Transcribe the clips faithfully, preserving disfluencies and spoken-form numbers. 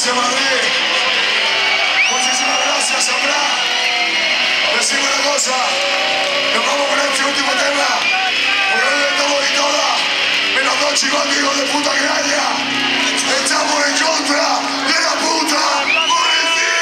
gracias, Madrid. Muchísimas gracias, Sandra. Decime una cosa. Nos vamos con este último tema. Porque hoy de todo y toda. Menos dos chicos hijos de puta que haya. Estamos en contra de la puta policía.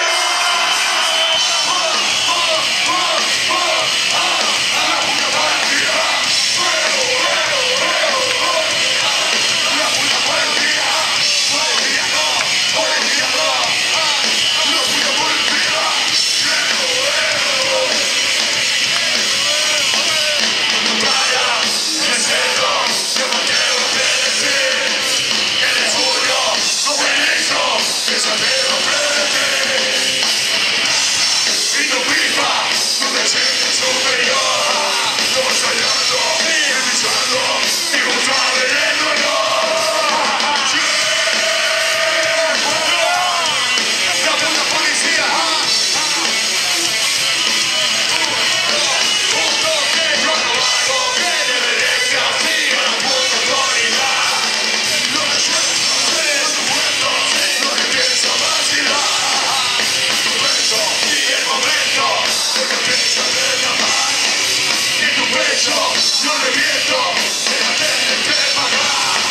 Yo reviento, de la tele que pagar.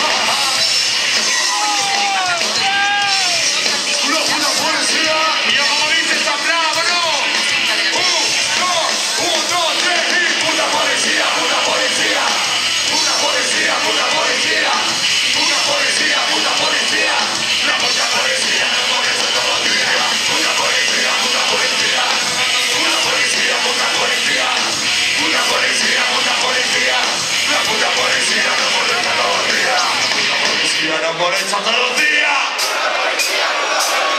Una puta policía, y ya como dice está bravo, ¿no? Un, dos, un, dos, tres, y puta policía, puta policía. Puta policía, puta policía. Puta policía, puta policía. La puta policía, no molesta todos los días. Puta policía, puta policía. Puta policía, puta policía. Puta policía, puta policía. La puta policía no molesta todos los días. La puta policía no molesta todos los días.